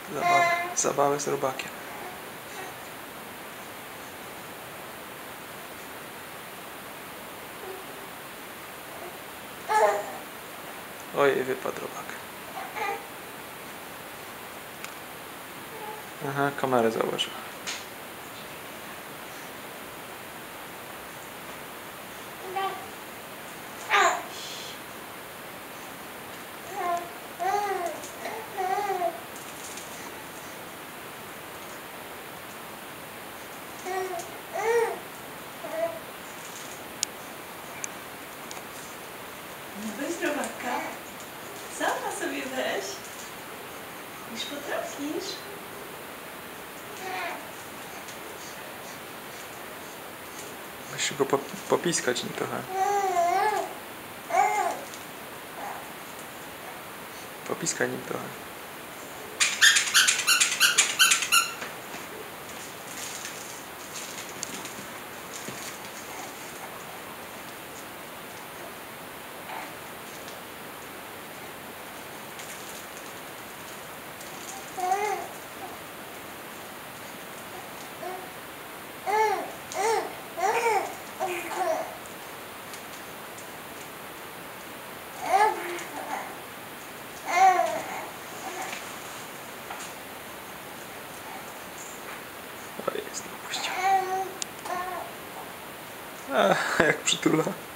Zabawę z robakiem. Ojej, wypadł robak. Aha, kamerę zauważyła. No weź robaka. Sama sobie weź. Już potrafisz. Musisz go popiskać nim trochę. Popiskaj nim trochę. Ojej, znowu puścił. Jak przytula.